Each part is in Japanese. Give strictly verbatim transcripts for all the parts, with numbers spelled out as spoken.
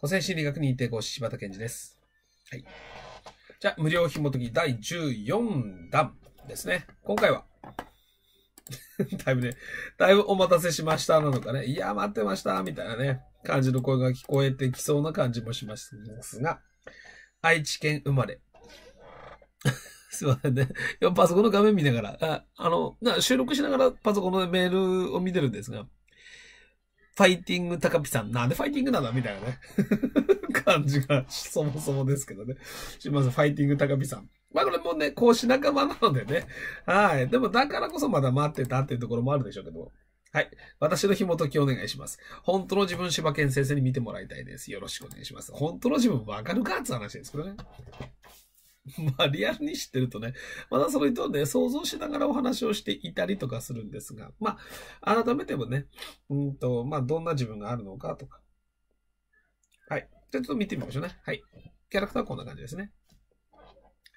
個性心理学認定講師柴田健二です。はい。じゃあ、無料紐解きだいじゅうよんだんですね。今回は、だいぶね、だいぶお待たせしましたなのかね、いや、待ってました、みたいなね、感じの声が聞こえてきそうな感じもしますが、愛知県生まれ。すいませんね。パソコンの画面見ながら、あ、あの、収録しながらパソコンのメールを見てるんですが、ファイティング高ピさん、なんでファイティングなんだみたいなね。感じがそもそもですけどね。すいません、ファイティング高ピさん。まあこれもね、講師仲間なのでね。はい。でもだからこそまだ待ってたっていうところもあるでしょうけど。はい。私の紐解きお願いします。本当の自分、柴犬先生に見てもらいたいです。よろしくお願いします。本当の自分わかるかって話ですけどね。まあ、リアルに知ってるとね、まだその人をね、想像しながらお話をしていたりとかするんですが、まあ、改めてもね、うんと、まあ、どんな自分があるのかとか。はい。じゃあちょっと見てみましょうね。はい。キャラクターはこんな感じですね。はい。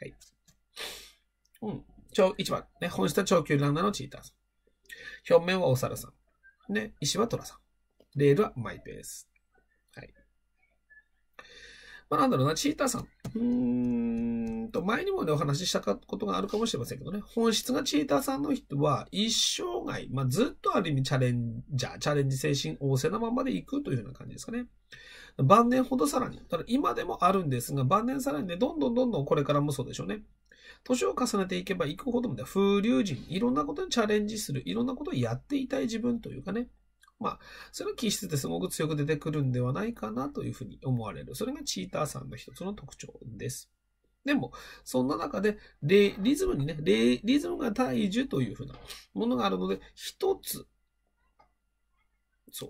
うん。超、いちばん。ね、本質は超級ランナーのチーターさん。表面はお猿さん。ね、石はトラさん。レールはマイペース。はい。まあ、なんだろうな、チーターさん。うーんと、前にもね、お話ししたことがあるかもしれませんけどね。本質がチーターさんの人は、一生涯、まあ、ずっとある意味チャレンジャー、チャレンジ精神旺盛なままでいくというような感じですかね。晩年ほどさらに、ただ今でもあるんですが、晩年さらにね、どんどんどんどんこれからもそうでしょうね。年を重ねていけばいくほどもね、風流人、いろんなことにチャレンジする、いろんなことをやっていたい自分というかね。まあ、それの気質ってすごく強く出てくるんではないかなというふうに思われる。それがチーターさんの一つの特徴です。でも、そんな中で、リズムにね、リズムが大樹というふうなものがあるので、一つ、そう。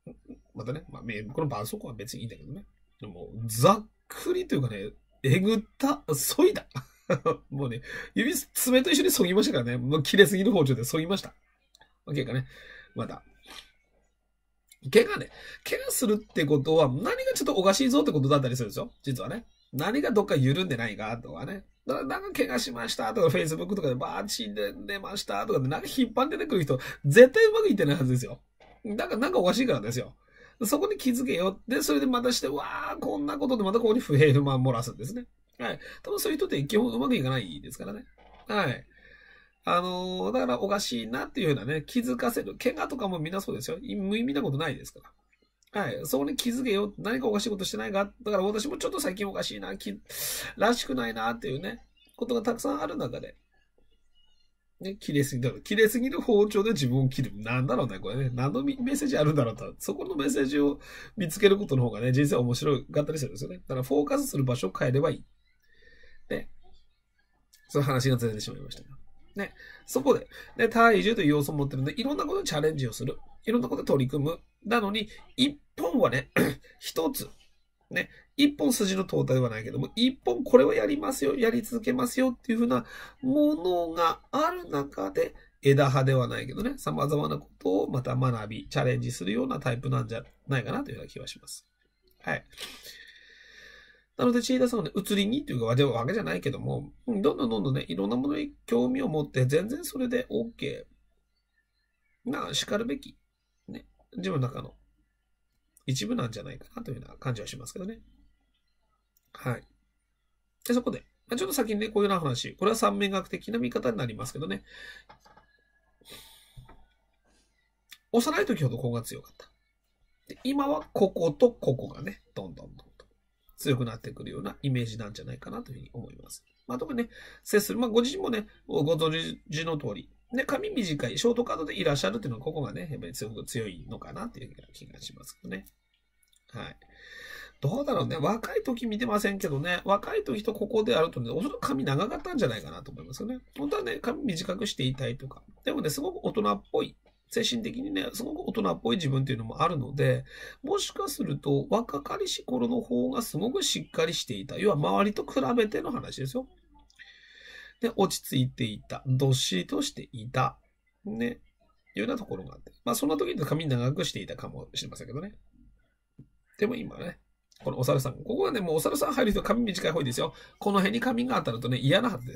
またね、まあ、この絆創膏は別にいいんだけどね。でも、ざっくりというかね、えぐった、そいだ。もうね、指、爪と一緒にそぎましたからね、もう切れすぎる包丁でそぎました。OK かね。また。怪我ね。怪我するってことは、何がちょっとおかしいぞってことだったりするんですよ。実はね。何がどっか緩んでないかとかね。だからなんか怪我しましたとか、Facebook とかでバーチで出ましたとかで、なんか引っ張って出てくる人、絶対うまくいってないはずですよ。だからなんかおかしいからですよ。そこに気づけよ。で、それでまたして、わー、こんなことでまたここに不平不満漏らすんですね。はい。多分そういう人って基本うまくいかないですからね。はい。あのー、だからおかしいなっていうようなね、気づかせる。怪我とかもみんなそうですよ。無意味なことないですから。はい。そこに気づけよ。何かおかしいことしてないか。だから私もちょっと最近おかしいな、きらしくないなっていうね、ことがたくさんある中で。ね、切れすぎだろ。切れすぎる包丁で自分を切る。なんだろうね、これね。何のメッセージあるんだろうと。そこのメッセージを見つけることの方がね、人生面白かったりするんですよね。だからフォーカスする場所を変えればいい。で、そういう話がずれてしまいましたが。ね、そこで、ね、体重という要素を持ってるので、いろんなことにチャレンジをする。いろんなことに取り組む。なのに、一本はね、一つ、ね、一本筋のトータルではないけども、一本これをやりますよ、やり続けますよっていうふうなものがある中で、枝葉ではないけどね、様々なことをまた学び、チャレンジするようなタイプなんじゃないかなというような気がします。はい。なので、チーターさんはね、移りにっていうか、わけじゃないけども、どんどんどんどんね、いろんなものに興味を持って、全然それで OK な、叱るべき、ね、自分の中の一部なんじゃないかなというような感じはしますけどね。はい。で、そこで、ちょっと先にね、こういうような話、これは三面学的な見方になりますけどね。幼い時ほどここが強かった。で、今はこことここがね、どんどんどん。強くなってくるようなイメージなんじゃないかなというふうに思います。まあ、特にね、接する、まあ、ご自身もね、ご存知の通り、ね、髪短い、ショートカードでいらっしゃるっていうのは、ここがね、やっぱりすごく強いのかなっていう気がしますけどね。はい。どうだろうね。若い時見てませんけどね、若い時とここであるとね、おそらく髪長かったんじゃないかなと思いますよね。本当はね、髪短くしていたいとか。でもね、すごく大人っぽい。精神的にね、すごく大人っぽい自分っていうのもあるので、もしかすると若かりし頃の方がすごくしっかりしていた。要は周りと比べての話ですよ。で、落ち着いていた。どっしりとしていた。ね。いうようなところがあって。まあそんな時に髪長くしていたかもしれませんけどね。でも今ね、このお猿さん。ここはね、もうお猿さん入る人は髪短い方がいいですよ。この辺に髪が当たるとね、嫌なはずです。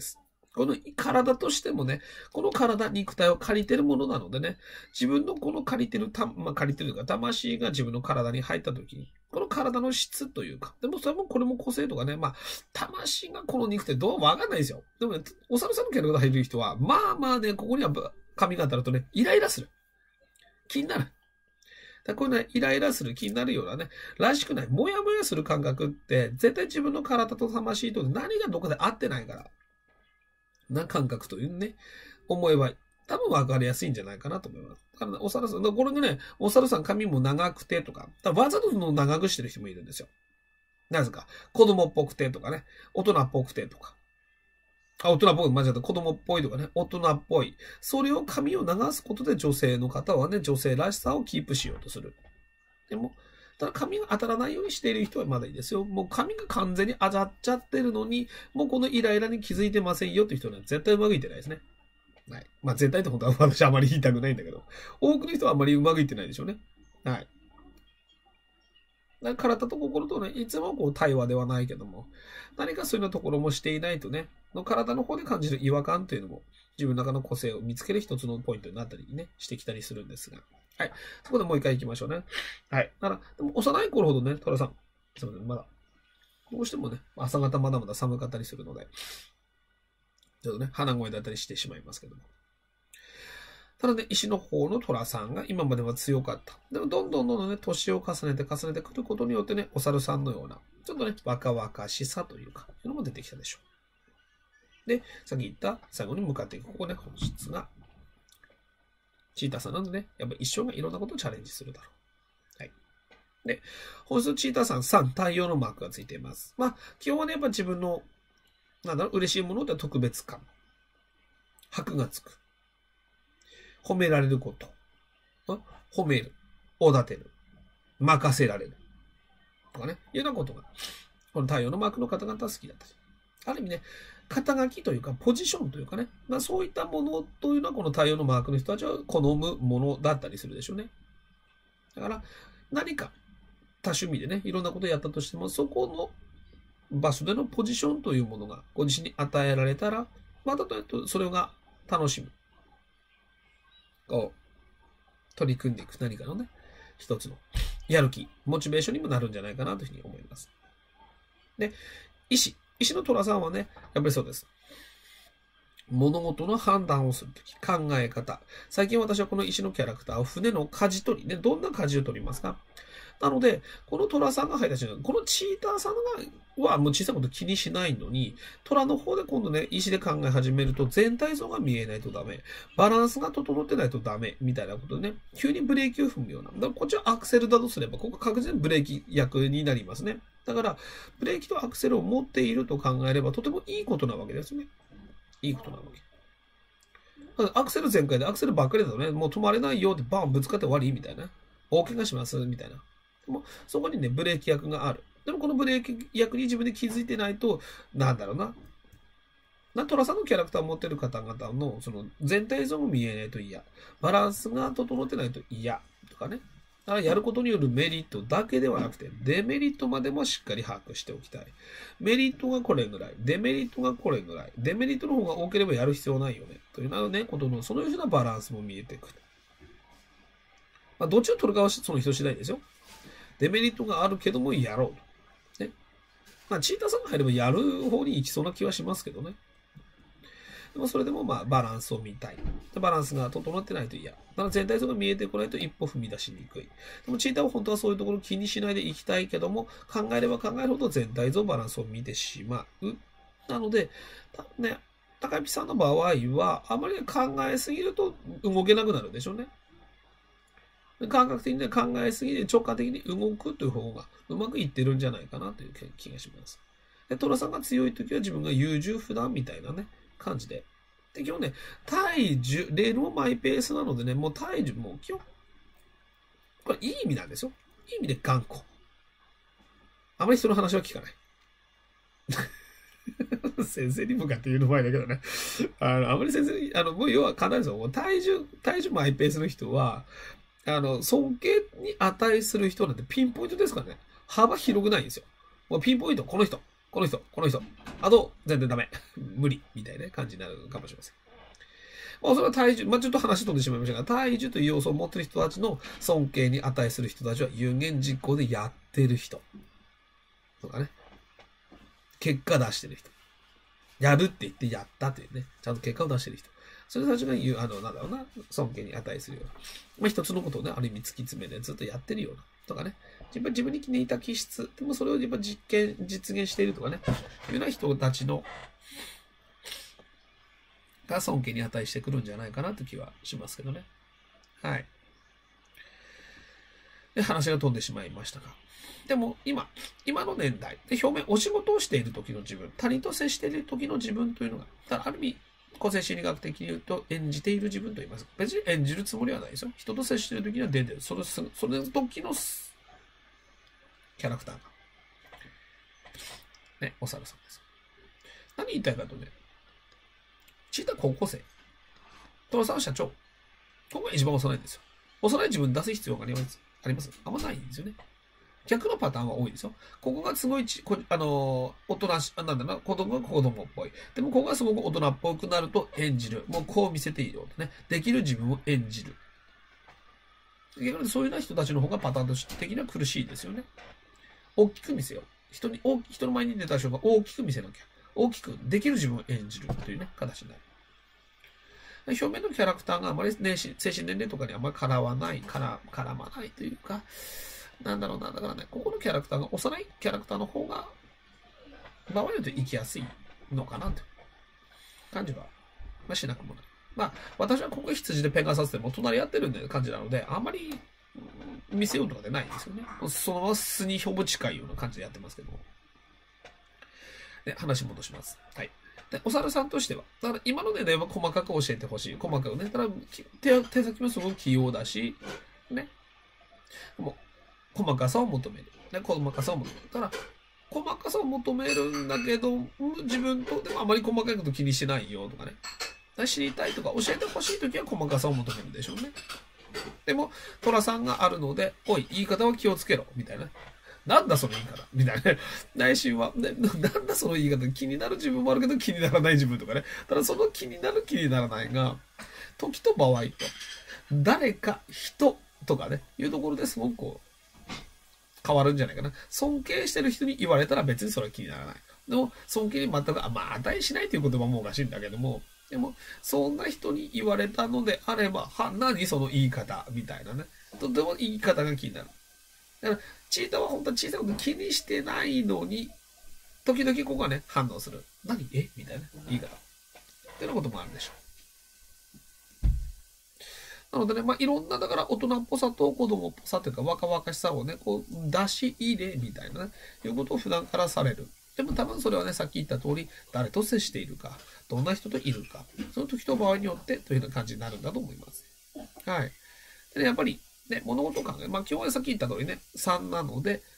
この体としてもね、この体、肉体を借りてるものなのでね、自分のこの借りてる、たまあ、借りてるというか、魂が自分の体に入った時に、この体の質というか、でもそれもこれも個性とかね、まあ、魂がこの肉体どうもわかんないですよ。でもね、お猿さんのキャラクター入る人は、まあまあね、ここには髪が当たるとね、イライラする。気になる。だこういうね、イライラする、気になるようなね、らしくない、もやもやする感覚って、絶対自分の体と魂と何がどこで合ってないから。な感覚というね、思えば多分分かりやすいんじゃないかなと思います。だから、ね、お猿さん、これがね、お猿さん髪も長くてとか、わざとの長くしてる人もいるんですよ。なぜか、子供っぽくてとかね、大人っぽくてとか。あ、大人っぽい、間違った、子供っぽいとかね、大人っぽい。それを髪を流すことで女性の方はね、女性らしさをキープしようとする。でも、ただ髪が当たらないようにしている人はまだいいですよ。もう髪が完全に当たっちゃってるのに、もうこのイライラに気づいてませんよっていう人は絶対うまくいってないですね。はい。まあ絶対って本当は私はあまり言いたくないんだけど、多くの人はあまりうまくいってないでしょうね。はい。だから体と心とね、いつもこう対話ではないけども、何かそういうところもしていないとね、の体の方で感じる違和感というのも、自分の中の個性を見つける一つのポイントになったりね、してきたりするんですが。はい。そこでもう一回行きましょうね。はい。だから、でも幼い頃ほどね、トラさん、すみません、まだ、どうしてもね、朝方まだまだ寒かったりするので、ちょっとね、鼻声だったりしてしまいますけども。ただね、石の方のトラさんが今までは強かった。でも、どんどんどんどんね、年を重ねて重ねてくることによってね、お猿さんのような、ちょっとね、若々しさというか、いうのも出てきたでしょう。で、さっき言った最後に向かっていく、ここね、本質が、チーターさんなんでね、やっぱり一生がいろんなことをチャレンジするだろう。はい。で、本質チーターさんさん、太陽のマークがついています。まあ、基本はね、やっぱ自分の、なんだろう、嬉しいものって特別感。箔がつく。褒められること。褒める。おだてる。任せられる。とかね。いうようなことが、この太陽のマークの方々好きだったり。ある意味ね、肩書きというか、ポジションというかね、まあ、そういったものというのは、この太陽のマークの人たちは好むものだったりするでしょうね。だから、何か多趣味でね、いろんなことをやったとしても、そこの場所でのポジションというものがご自身に与えられたら、またとそれが楽しむ。こう、取り組んでいく何かのね、一つのやる気、モチベーションにもなるんじゃないかなというふうに思います。で、石。石の虎さんはね、やっぱりそうです。物事の判断をするとき、考え方。最近私はこの石のキャラクターを船の舵取りね、どんな舵を取りますか？なので、この虎さんが入った瞬間、このチーターさんがはもう小さいこと気にしないのに、虎の方で今度ね、石で考え始めると全体像が見えないとダメ。バランスが整ってないとダメ。みたいなことでね、急にブレーキを踏むような。だからこっちはアクセルだとすれば、ここ確実にブレーキ役になりますね。だから、ブレーキとアクセルを持っていると考えれば、とてもいいことなわけですね。いいことなわけ。アクセル全開でアクセルばっかりだとね、もう止まれないよってバンぶつかって終わりみたいな。大怪我しますみたいな。でも、そこにね、ブレーキ役がある。でも、このブレーキ役に自分で気づいてないと、なんだろうな。な、トラさんのキャラクターを持ってる方々の、その、全体像も見えないと嫌。バランスが整ってないと嫌。とかね。だからやることによるメリットだけではなくて、デメリットまでもしっかり把握しておきたい。メリットがこれぐらい、デメリットがこれぐらい、デメリットの方が多ければやる必要ないよね。というのはね、ことの、そのようなバランスも見えてくる。まあ、どっちを取るかはその人次第ですよ。デメリットがあるけどもやろうと。ね。まあ、チーターさんが入ればやる方に行きそうな気はしますけどね。でもそれでもまあバランスを見たい。バランスが整ってないと嫌。だから全体像が見えてこないと一歩踏み出しにくい。でもチーターは本当はそういうところを気にしないでいきたいけども、考えれば考えるほど全体像バランスを見てしまう。なので、多分ね、高木さんの場合は、あまり考えすぎると動けなくなるでしょうね。感覚的に、ね、考えすぎて直感的に動くという方がうまくいってるんじゃないかなという気がします。で、トラさんが強いときは自分が優柔不断みたいなね、感じで。で、基本ね、体重、レールもマイペースなのでね、もう体重も基本、これいい意味なんですよ。いい意味で頑固。あまり人の話は聞かない。先生に向かって言うの前だけどね。あの、あまり先生に、あの、もう要は簡単ですよ。体重、体重マイペースの人は、あの、尊敬に値する人なんてピンポイントですからね。幅広くないんですよ。もうピンポイント、この人。 この人、この人。あと、全然ダメ。無理。みたいな感じになるかもしれません。まあ、それは体重、まあ、ちょっと話飛んでしまいましたが、体重という要素を持っている人たちの尊敬に値する人たちは有言実行でやってる人。とかね。結果出してる人。やるって言ってやったっていうね。ちゃんと結果を出してる人。それたちが言う、あの、なんだろうな、尊敬に値するような。まあ、一つのことをね、ある意味突き詰めてずっとやってるような。とかね。自分自分に気に入った気質。でもそれを自分実験、実現しているとかね。いうような人たちの、が尊敬に値してくるんじゃないかなという気はしますけどね。はい。で、話が飛んでしまいましたが。でも、今、今の年代、で、表面、お仕事をしている時の自分、他人と接している時の自分というのが、だからある意味、個性心理学的に言うと、演じている自分と言います。別に演じるつもりはないですよ。人と接している時には出てる。それ、それの時のキャラクターが。ね、お猿さんです。何言いたいかとね、ちいた高校生、トラさん社長、ここが一番幼いんですよ。幼い自分出す必要があります。ありますあんまないんですよね。逆のパターンは多いですよ。ここがすごいち、こあのー、大人し、なんだろうな、子供が子供っぽい。でもここがすごく大人っぽくなると演じる。もうこう見せていいよとね。できる自分を演じる。逆にそういうような人たちの方がパターンとして的には苦しいですよね。大きく見せよう。人に、人の前に出た人が大きく見せなきゃ。大きくできる自分を演じるというね、形になる。表面のキャラクターがあまり、ね、精神年齢とかにあまり絡わない、絡絡まないというか、なんだろうな、だからね、ここのキャラクターが幼いキャラクターの方が、場合によって生きやすいのかなという感じは、まあ、しなくもない。まあ、私はここ羊でペガサスでも隣り合ってるんで感じなので、あんまり見せようとかでないんですよね。そのまま素にほぼ近いような感じでやってますけども。で、話戻します。はい。で、お猿さんとしては、だから今の年代は細かく教えてほしい。細かくね。だから手、手先もすごく器用だし、ね。もう、細かさを求める。ね、細かさを求める。だから、細かさを求めるんだけど、自分と、でもあまり細かいこと気にしないよとかね。知りたいとか教えてほしいときは細かさを求めるでしょうね。でも、虎さんがあるので、おい、言い方は気をつけろ、みたいな。なんだその言い方みたいな。内心は、ね、なんだその言い方気になる自分もあるけど気にならない自分とかね。ただその気になる気にならないが、時と場合と、誰か人とかね、いうところですごくこう、変わるんじゃないかな。尊敬してる人に言われたら別にそれは気にならない。でも、尊敬に全く、あ、まあ、値しないという言葉もおかしいんだけども、でも、そんな人に言われたのであれば、は、何その言い方みたいなね。とても言い方が気になる。だから、チータは本当は小さいこと気にしてないのに、時々ここがね、反応する。何えみたいな言い方。っていうこともあるでしょう。なのでね、まあ、いろんな、だから大人っぽさと子供っぽさというか若々しさをね、こう、出し入れみたいなね、いうことを普段からされる。でも多分それはね、さっき言った通り、誰と接しているか、どんな人といるか、その時と場合によってというような感じになるんだと思います。はい。でね、やっぱり、ね、物事を考える。まあ、今日はさっき言った通りね、さんなので、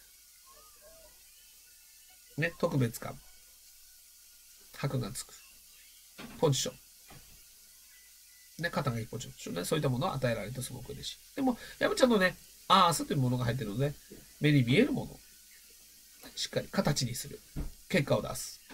ね、特別感。箔がつく。ポジション。ね、肩がいいポジションね。そういったものを与えられるとすごく嬉しい。でも、やっぱちゃんとね、アースというものが入っているので、目に見えるもの。しっかり形にする。結果を出す。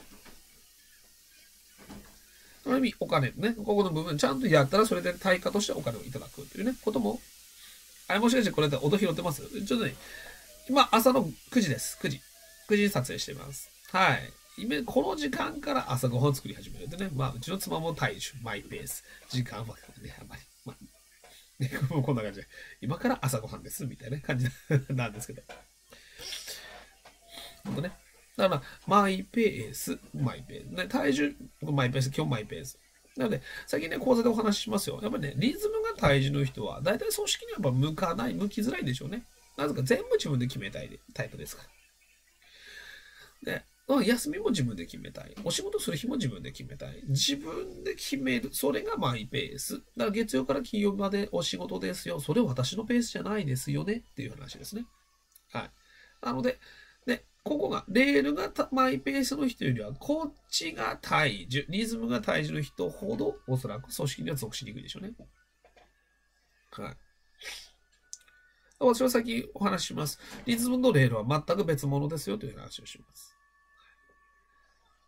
その意味、お金ね、ここの部分、ちゃんとやったらそれで対価としてお金をいただくというね、ことも、あれもしかしてこれで音拾ってますちょっとね、今朝のくじです。くじ。くじに撮影しています。はい。今、この時間から朝ごはん作り始めるんでね。まあ、うちの妻も体重、マイペース。時間はね、あんまり。まあ、ね、もうこんな感じで。今から朝ごはんです。みたいな感じなんですけど。ほんとね。だから、マイペース、マイペース。ね、体重、マイペース、今日マイペース。なので、最近ね、講座でお話ししますよ。やっぱりね、リズムが大事の人は、だいたい組織にやっぱ向かない、向きづらいでしょうね。なぜか全部自分で決めたいタイプですから。で、休みも自分で決めたい。お仕事する日も自分で決めたい。自分で決める。それがマイペース。だから月曜から金曜日までお仕事ですよ。それは私のペースじゃないですよね。っていう話ですね。はい。なので、で、ここが、レールがマイペースの人よりは、こっちが体重、リズムが体重の人ほど、おそらく組織には属しにくいでしょうね。はい。私は先お話しします。リズムとレールは全く別物ですよという話をします。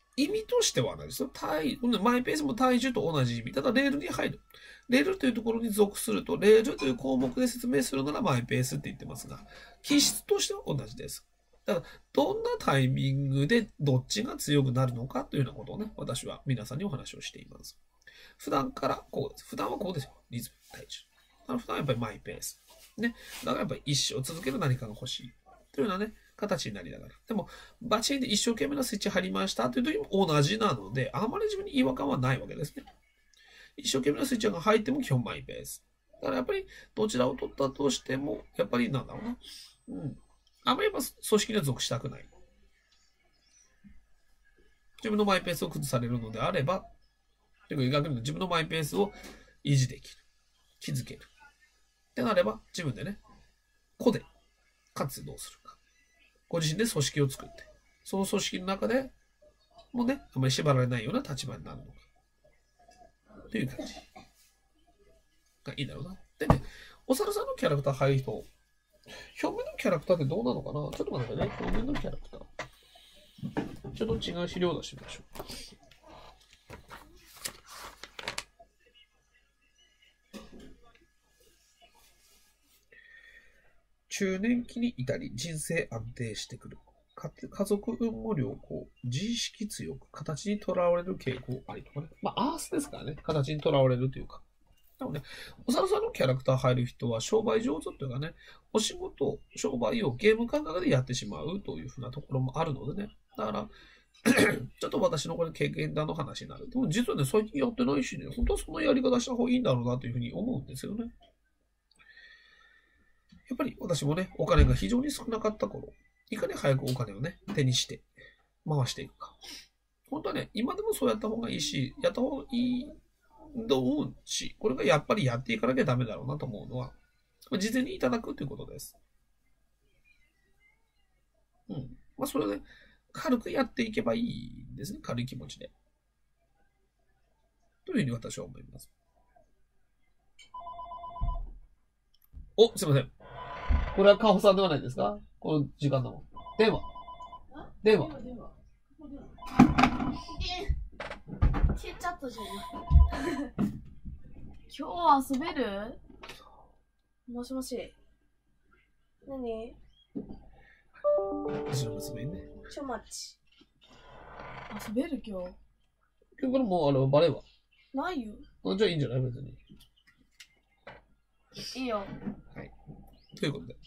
意味としては同じですよ。体、マイペースも体重と同じ意味。ただ、レールに入る。レールというところに属すると、レールという項目で説明するならマイペースって言ってますが、気質としては同じです。だから、どんなタイミングでどっちが強くなるのかというようなことをね、私は皆さんにお話をしています。普段からこうです。普段はこうですよ。リズム、体重。だから普段はやっぱりマイペース。ね。だからやっぱり一生続ける何かが欲しい。というようなね、形になりながら。でも、バチンで一生懸命なスイッチ貼りましたという時も同じなので、あまり自分に違和感はないわけですね。一生懸命なスイッチが入っても基本マイペース。だからやっぱりどちらを取ったとしても、やっぱりなんだろうな。うん。あまりやっぱ組織には属したくない。自分のマイペースを崩されるのであれば、逆に自分のマイペースを維持できる。築ける。ってなれば、自分でね、個で活動するか。ご自身で組織を作って、その組織の中でもうね、あまり縛られないような立場になるのか。という感じがいいだろうな。でね、お猿さんのキャラクター入る人、表面のキャラクターってどうなのかな。ちょっと待ってね、表面のキャラクター。ちょっと違う資料を出してみましょう。中年期に至り、人生安定してくる。家族運も良好。自意識強く、形にとらわれる傾向ありとかね。まあ、アースですからね。形にとらわれるというか。でもね、お猿さんのキャラクター入る人は商売上手というかね、お仕事、商売をゲーム感覚でやってしまうというふうなところもあるのでね。だから、ちょっと私のこれ経験談の話になる。でも実はね、最近やってないしね、本当はそのやり方した方がいいんだろうなというふうに思うんですよね。やっぱり私もね、お金が非常に少なかった頃、いかに早くお金をね、手にして回していくか。本当はね、今でもそうやった方がいいし、やった方がいいと思うし、これがやっぱりやっていかなきゃダメだろうなと思うのは、事前にいただくということです。うん。まあ、それで、軽くやっていけばいいんですね。軽い気持ちで。というふうに私は思います。お、すいません。これはカホさんではないですか？この時間だもん。電話。電話。 消えちゃったじゃん。今日は遊べる？もしもし。何？ うちの娘ね。 ちょ待ち。遊べる今日。 今日からもうあのバレーはないよ。 あ、じゃあいいんじゃない別に。 いいよ。 はい。ということで。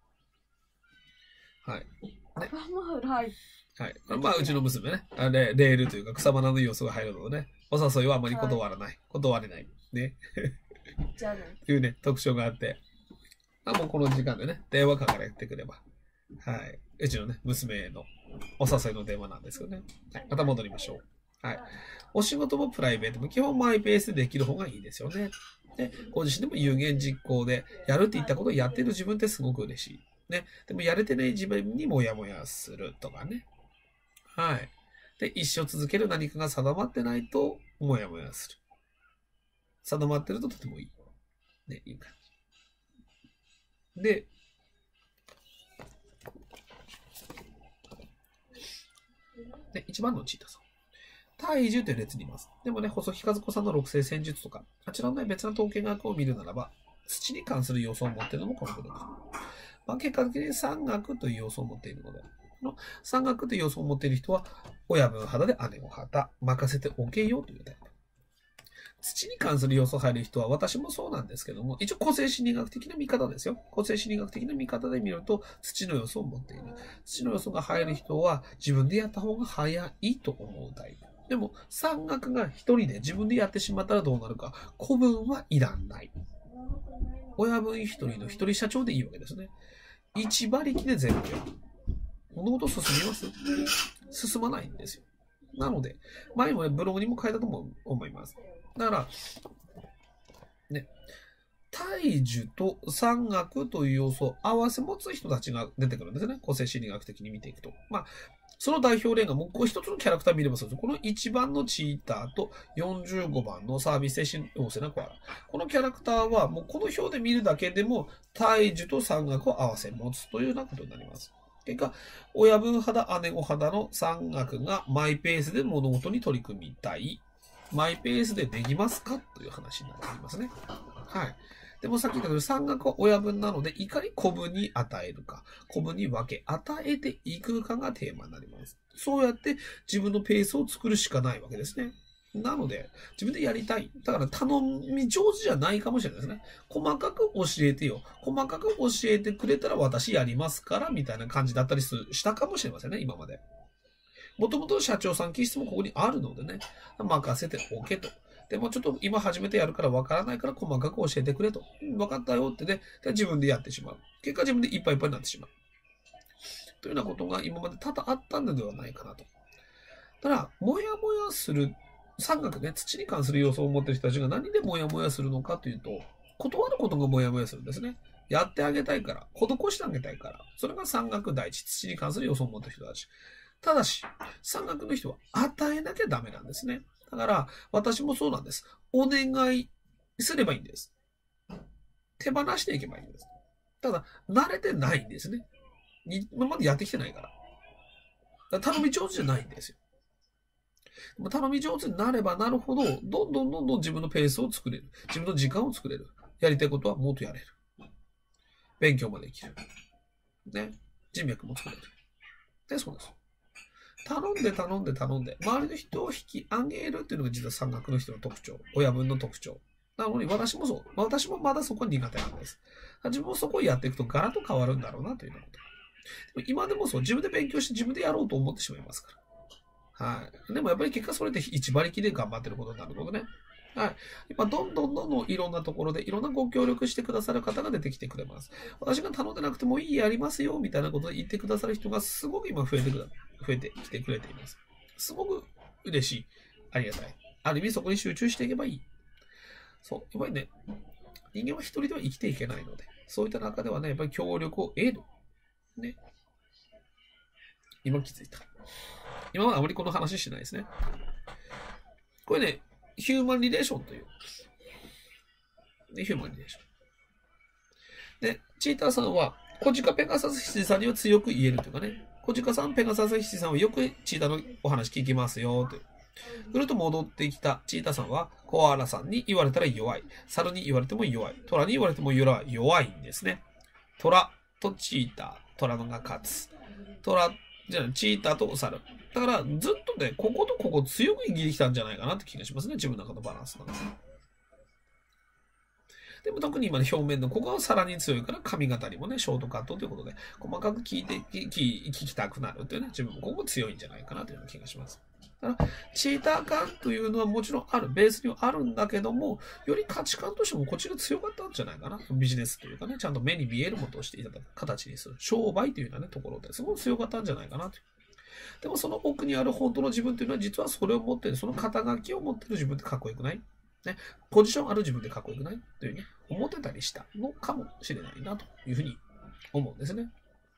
はい。ね、 はい。 はい。まあ、うちの娘ね。あれ、レールというか草花の要素が入るのでね。お誘いはあまり断らない。はい、断れない。ね。 じゃあね。 というね、特徴があって。あ、もうこの時間でね、電話かからってくれば。はい。うちのね、娘へのお誘いの電話なんですけどね。はい。また戻りましょう。はい。お仕事もプライベートも基本マイペースでできる方がいいですよね。で、ご自身でも有言実行でやるって言ったことをやってる自分ってすごく嬉しい。ね。でもやれてない自分にもやもやするとかね。はい。で、一生続ける何かが定まってないと、もやもやする。定まってるととてもいい。ね、いい感じ。で、で、一番のチータさん。体重という列にいます。でもね、細木和子さんの六星戦術とか、あちらの、ね、別な統計学を見るならば、土に関する要素を持っているのもこのことです。まあ、結果的に山岳という要素を持っているので、この山岳という要素を持っている人は、親分肌で姉御肌、任せておけよというタイプ。土に関する要素が入る人は、私もそうなんですけども、一応個性心理学的な見方ですよ。個性心理学的な見方で見ると、土の要素を持っている。土の要素が入る人は、自分でやった方が早いと思うタイプ。でも、山岳が一人で自分でやってしまったらどうなるか、子分はいらない。親分一人の一人社長でいいわけですね。一馬力で全部やる。物事進みます？進まないんですよ。なので、前もブログにも書いたと思います。だから、ね、体樹と山岳という要素を合わせ持つ人たちが出てくるんですね。個性心理学的に見ていくと。まあ、その代表例がもうこう一つのキャラクター見ればそうです。このいちばんのチーターとよんじゅうごばんのサービス精神旺盛なコアラ。このキャラクターはもうこの表で見るだけでも体樹と山岳を合わせ持つというようなことになります。 結果、親分派だ、姉御派だの三学がマイペースで物事に取り組みたい。マイペースでできますかという話になってきますね。はい。でもさっき言ったように三学は親分なので、いかに子分に与えるか、子分に分け与えていくかがテーマになります。そうやって自分のペースを作るしかないわけですね。なので、自分でやりたい。だから頼み上手じゃないかもしれないですね。細かく教えてよ。細かく教えてくれたら私やりますから、みたいな感じだったりしたかもしれませんね、今まで。もともと社長さん気質もここにあるのでね、任せておけと。でもちょっと今初めてやるからわからないから細かく教えてくれと。分かったよってね、で自分でやってしまう。結果自分でいっぱいいっぱいになってしまう。というようなことが今まで多々あったのではないかなと。ただ、もやもやする。三学ね、土に関する要素を持っている人たちが何でモヤモヤするのかというと、断ることがモヤモヤするんですね。やってあげたいから、施してあげたいから。それが三学第一、土に関する要素を持っている人たち。ただし、三学の人は与えなきゃダメなんですね。だから、私もそうなんです。お願いすればいいんです。手放していけばいいんです。ただ、慣れてないんですね。今までやってきてないから。だから頼み上手じゃないんですよ。頼み上手になればなるほど、どんどんどんどん自分のペースを作れる。自分の時間を作れる。やりたいことはもっとやれる。勉強もできる。ね。人脈も作れる。で、そうです。頼んで頼んで頼んで、周りの人を引き上げるっていうのが実は三学の人の特徴。親分の特徴。なのに私もそう。私もまだそこは苦手なんです。自分もそこをやっていくとガラッと変わるんだろうなというようなこと。今でもそう。自分で勉強して自分でやろうと思ってしまいますから。はい。でもやっぱり結果それで一馬力で頑張ってることになるのでね。はい。今どんどんどんどんいろんなところでいろんなご協力してくださる方が出てきてくれます。私が頼んでなくてもいいやりますよみたいなことで言ってくださる人がすごく今増えてくる、増えてきてくれています。すごく嬉しい。ありがたい。ある意味そこに集中していけばいい。そう。やっぱりね、人間は一人では生きていけないので、そういった中ではね、やっぱり協力を得る。ね。今気づいた。今はあまりこの話してないですね。これね、ヒューマンリレーションという。で、ヒューマンリレーション。で、チーターさんは、コジカペガサス羊さんには強く言えるというかね、コジカさん、ペガサス羊さんはよくチーターのお話聞きますよ、という。すると戻ってきたチーターさんは、コアラさんに言われたら弱い。猿に言われても弱い。トラに言われても弱いんですね。トラとチーター、トラのが勝つ。トラ、じゃあチーターと猿。だから、ずっとね、こことここ強く握りきたんじゃないかなって気がしますね。自分の中のバランスが。でも特に今の表面のここはさらに強いから髪型にもね、ショートカットということで、細かく聞いて、聞き、聞きたくなるというね、自分もここ強いんじゃないかなという気がします。だから、チーター感というのはもちろんある、ベースにはあるんだけども、より価値観としてもこっちが強かったんじゃないかな。ビジネスというかね、ちゃんと目に見えるものをしていただく形にする。商売というようなね、ところですごく強かったんじゃないかなという。でもその奥にある本当の自分というのは実はそれを持っている、その肩書きを持っている自分ってかっこよくないね、ポジションある自分でかっこよくないというね、思ってたりしたのかもしれないなというふうに思うんですね。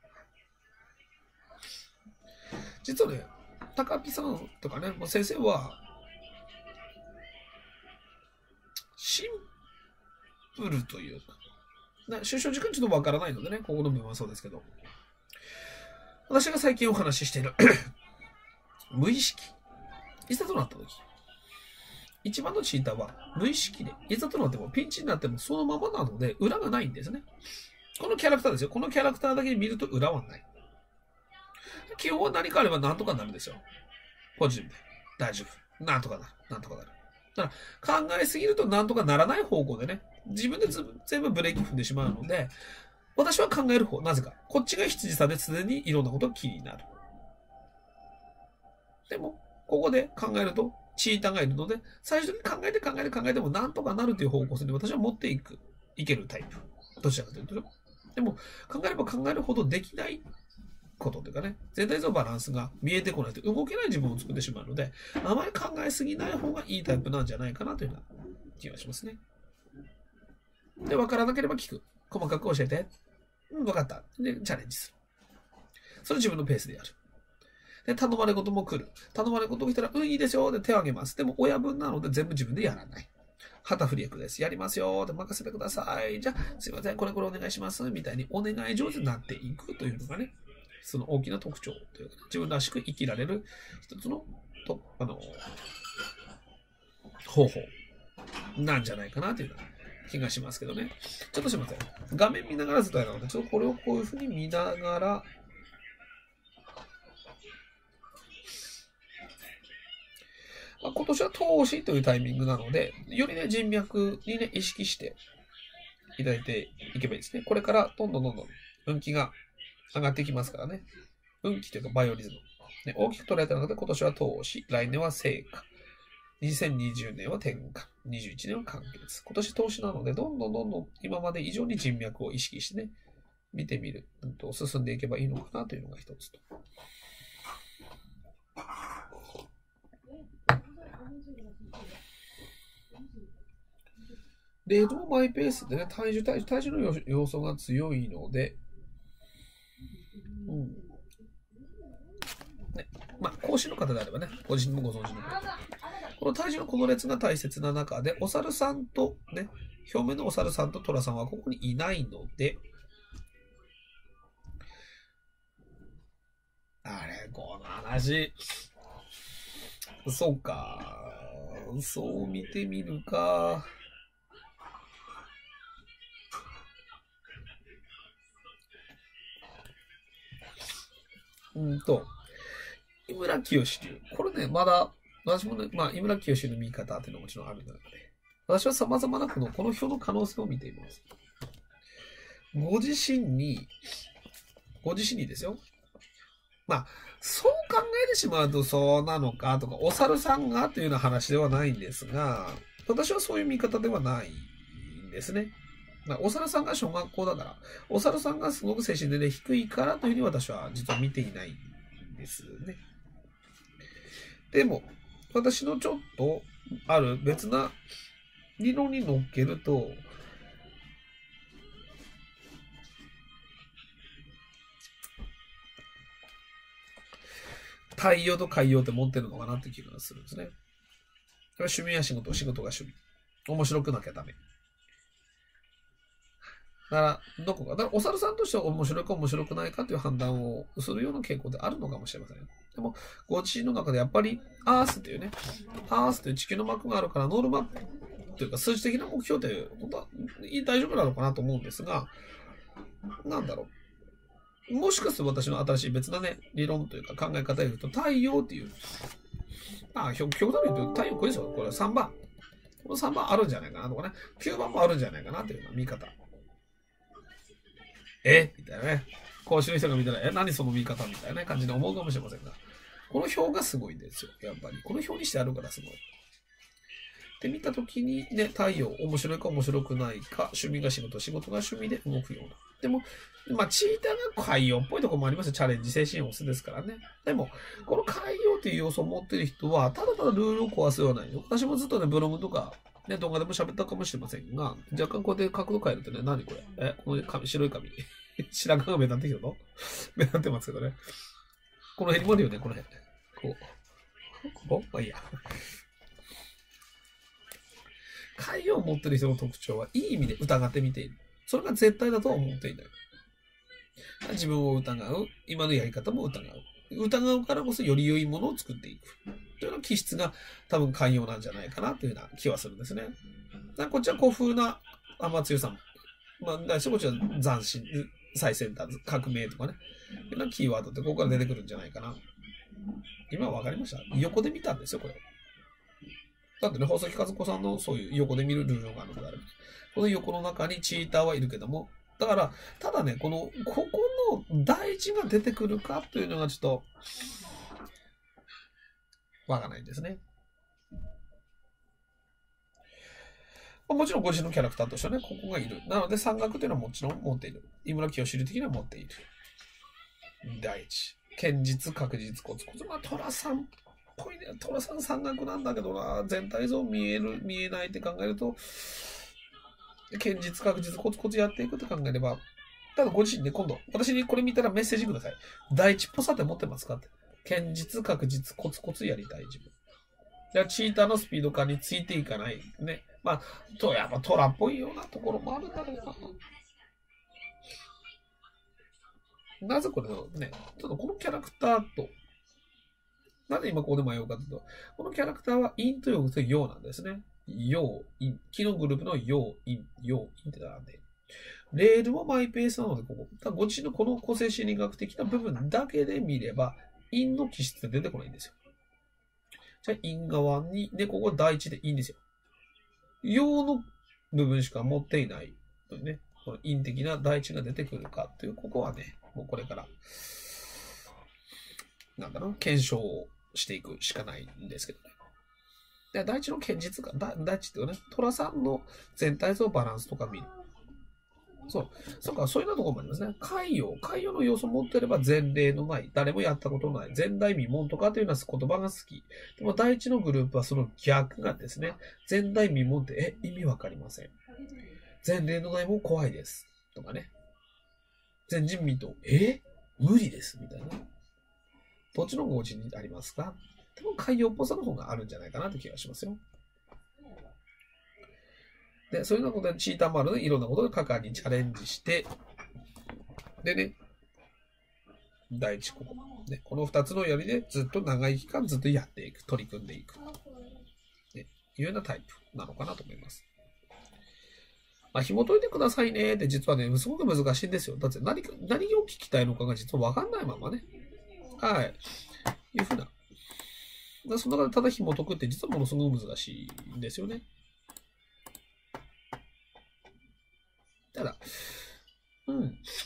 実はね、高木さんとかね、もう先生は、シンプルというか、出生時間ちょっとわからないのでね、ここの部分はそうですけど、私が最近お話ししている無意識、いざとなった時、一番のチーターは無意識で、いざとなってもピンチになってもそのままなので裏がないんですね。このキャラクターですよ。このキャラクターだけ見ると裏はない。基本は何かあれば何とかなるんですよ。ポジティブで。大丈夫。なんとかなる。なんとかなる。だから考えすぎるとなんとかならない方向でね、自分で全部ブレーキ踏んでしまうので、私は考える方。なぜか。こっちが羊さんで常にいろんなことが気になる。でも、ここで考えると、チーターがいるので、最初に考えて考えて考えてもなんとかなるという方向性に私は持っていく、いけるタイプ。どちらかというと。でも、考えれば考えるほどできないことというかね、全体像バランスが見えてこないと動けない自分を作ってしまうので、あまり考えすぎない方がいいタイプなんじゃないかなというような気がしますね。で、わからなければ聞く。細かく教えて。うん、わかった。で、チャレンジする。それ自分のペースでやる。で、頼まれ事も来る。頼まれ事が来たら、うん、いいですよ。で、手を挙げます。でも、親分なので全部自分でやらない。旗振り役です。やりますよ。で、任せてください。じゃあ、すいません。これこれお願いします。みたいにお願い上手になっていくというのがね、 その大きな特徴というか、自分らしく生きられる一つのとあの方法なんじゃないかなという気がしますけどね。ちょっとすみません。画面見ながらずっとやるので、ちょっとこれをこういうふうに見ながら、まあ、今年は投資というタイミングなので、よりね、人脈にね、意識していただいていけばいいですね。これからどんどんどんどん運気が上がっていきますからね。運気というかバイオリズム。ね、大きく捉えたので、今年は投資、来年は成果。にせんにじゅうねんは転換、にじゅういちねんは完結。今年投資なので、どんどんどんどん今まで以上に人脈を意識してね、見てみる、うんと、進んでいけばいいのかなというのが一つと。レートもマイペースでね、体重、体重、体重の要素が強いので、うん。ね、まあ、講師の方であればね、ご自身もご存知の方。この体重のこの列が大切な中で、お猿さんとね、表面のお猿さんと虎さんはここにいないので、あれ、この話、そうか、そう見てみるか。うんと、井村清流。これね、まだ、私もね、まあ、井村清の見方っていうのはもちろんあるので、私は様々なこの、この表の可能性を見ています。ご自身に、ご自身にですよ。まあ、そう考えてしまうとそうなのかとか、お猿さんがというような話ではないんですが、私はそういう見方ではないんですね。まあ、お猿さんが小学校だから、お猿さんがすごく精神年齢低いからというふうに私は実は見ていないんですね。でも、私のちょっとある別な理論に乗っけると、太陽と海洋って持ってるのかなって気がするんですね。趣味や仕事、仕事が趣味。面白くなきゃダメ。だから、どこか。だから、お猿さんとしては面白いか面白くないかという判断をするような傾向であるのかもしれません。でも、ご自身の中でやっぱり、アースというね、アースという地球の膜があるから、ノールマップというか、数字的な目標って、本当は大丈夫なのかなと思うんですが、なんだろう。もしかすると私の新しい別なね、理論というか考え方で言うと、太陽っていう、まあ、極端に言うと、太陽これですよ。これはさんばん。このさんばんあるんじゃないかなとかね、きゅうばんもあるんじゃないかなというような見方。えみたいなね。講師の人が見たら、え、何その見方みたいな感じで思うかもしれませんが、この表がすごいんですよ。やっぱり。この表にしてあるからすごい。で、見たときにね、太陽、面白いか面白くないか、趣味が仕事、仕事が趣味で動くような。でも、まあ、チーターが海洋っぽいところもありますよ。チャレンジ精神オスですからね。でも、この海洋っていう要素を持っている人は、ただただルールを壊すようない。私もずっとね、ブログとか、ね、動画でも喋ったかもしれませんが、若干こうやって角度変えるとね、何これえ、この髪、白い髪。白髪が目立ってきたの目立ってますけどね。この辺にもあるよね、この辺。こう。ここまあいいや。海洋を持っている人の特徴はいい意味で疑ってみている。それが絶対だとは思っていない。自分を疑う。今のやり方も疑う。疑うからこそより良いものを作っていく。というような気質が多分寛容なんじゃないかなというような気はするんですね。こっちは古風な天強さん。まあ、こっちは斬新、最先端、革命とかね。いうようなキーワードってここから出てくるんじゃないかな。今わかりました？横で見たんですよ、これ。だってね、宝石和子さんのそういう横で見るルールがあるのであれば、この横の中にチーターはいるけども、だから、ただね、この、ここの大事が出てくるかというのがちょっと、わからないんですね。もちろんご自身のキャラクターとしてはね、ここがいる。なので、山岳というのはもちろん持っている。井村清志的には持っている。第一。堅実、確実、コツコツ。まあ、虎さんっぽいね。虎さん山岳なんだけどな、全体像見える、見えないって考えると、堅実、確実、コツコツやっていくって考えれば、ただご自身で、ね、今度、私にこれ見たらメッセージください。第一っぽさって持ってますかって。堅実、確実、コツコツやりたい自分。じゃあ、チーターのスピード感についていかない。ね。まあ、と、やっぱトラっぽいようなところもあるんだろうな。 なぜこれをね、ちょっとこのキャラクターと、なぜ今ここで迷うかというと、このキャラクターは陰と陽と陽なんですね。陽、陰。木のグループの陽、陰、陽、陰ってなんで。レールもマイペースなので、ここ。だご自身のこの個性心理学的な部分だけで見れば、陰の気質って出てこないんですよ。じゃあ、陰側に、で、ここ第一で陰ですよ。陽の部分しか持っていないのでね、この陰的な第一が出てくるかっていう、ここはね、もうこれから、なんだろう、検証をしていくしかないんですけどね。で第一の堅実が、第一っていうかね、虎さんの全体像バランスとか見る。そう。そうか、そういうようなところもありますね。海洋。海洋の要素を持っていれば前例のない、誰もやったことのない、前代未聞とかというような言葉が好き。でも第一のグループはその逆がですね、前代未聞って、え、意味わかりません。前例のないも怖いです。とかね。前人未到。え無理です。みたいな。どっちのごちにありますか？でも海洋っぽさの方があるんじゃないかなという気がしますよ。で、そういうようなことで、チーターマルのいろんなことで果敢にチャレンジして、でね、第一ここ、ね、この二つのやりでずっと長い期間ずっとやっていく、取り組んでいく、ね、いうようなタイプなのかなと思います。まあ、紐解いてくださいねって実はね、すごく難しいんですよ。だって何か、何を聞きたいのかが実はわかんないままね。はい。いうふうな。その中でただ紐解くって実はものすごく難しいんですよね。ただ、うん。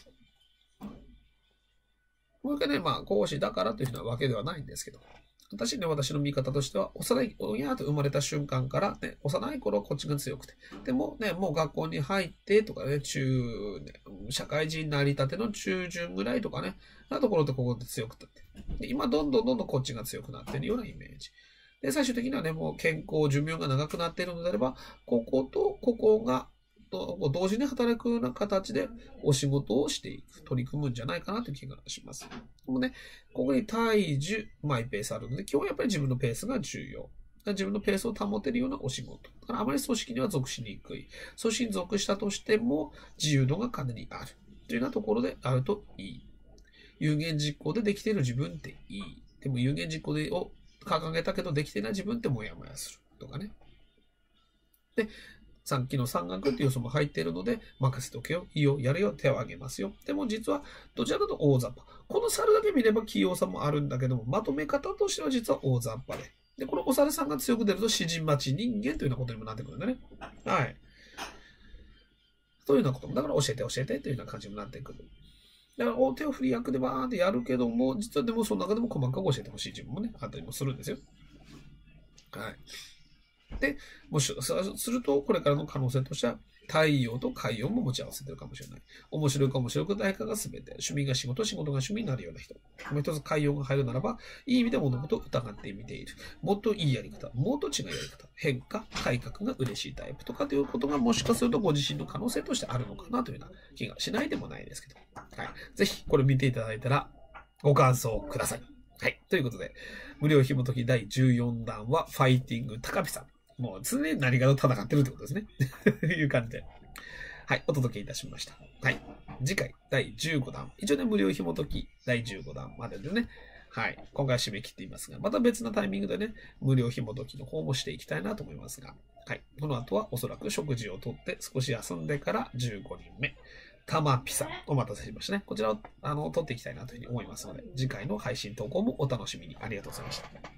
もう一回ね、まあ、講師だからというふうなわけではないんですけど、私ね、私の見方としては、幼い親と生まれた瞬間から、ね、幼い頃こっちが強くて、でもね、もう学校に入ってとかね、中、ね、社会人になりたての中旬ぐらいとかね、なところでここで強くて、で今どんどんどんどんこっちが強くなっているようなイメージ。で、最終的にはね、もう健康、寿命が長くなっているのであれば、こことここが、同時に働くような形でお仕事をしていく、取り組むんじゃないかなという気がします。でもね、ここに体重、マイペースあるので、今日はやっぱり自分のペースが重要。自分のペースを保てるようなお仕事。だからあまり組織には属しにくい。組織に属したとしても自由度がかなりある。というようなところであるといい。有言実行でできている自分っていい。でも有言実行でを掲げたけどできていない自分ってもやもやする。とかね。で、さっきの山岳っていう要素も入っているので、任せとけよ、いいよ、やるよ、手を挙げますよ。でも実は、どちらかというと大雑把。この猿だけ見れば器用さもあるんだけども、まとめ方としては実は大雑把で。で、このお猿さんが強く出ると、詩人待ち人間というようなことにもなってくるんだね。はい。というようなことも、だから教えて教えてというような感じになってくる。だから、大手を振り役でバーンってやるけども、実はでもその中でも細かく教えてほしい自分もね、あったりもするんですよ。はい。で、もし、すると、これからの可能性としては、太陽と海洋も持ち合わせてるかもしれない。面白いか面白くないかが全て。趣味が仕事、仕事が趣味になるような人。もう一つ海洋が入るならば、いい意味で物事を疑ってみている。もっといいやり方、もっと違うやり方、変化、改革が嬉しいタイプとかということがもしかするとご自身の可能性としてあるのかなというような気がしないでもないですけど。はい。ぜひ、これ見ていただいたら、ご感想ください。はい。ということで、無料紐解きだいじゅうよんだんは、ファイティング高飛さん。もう常に何かと戦ってるってことですね。という感じで。はい、お届けいたしました。はい。次回、だいじゅうごだん。一応ね、無料紐解きだいじゅうごだんまででね。はい。今回は締め切っていますが、また別のタイミングでね、無料紐解きの方もしていきたいなと思いますが。はい。この後はおそらく食事をとって少し休んでからじゅうごにんめ。たまぴさん、お待たせしましたね。こちらを、あの、撮っていきたいなというふうに思いますので、次回の配信投稿もお楽しみに。ありがとうございました。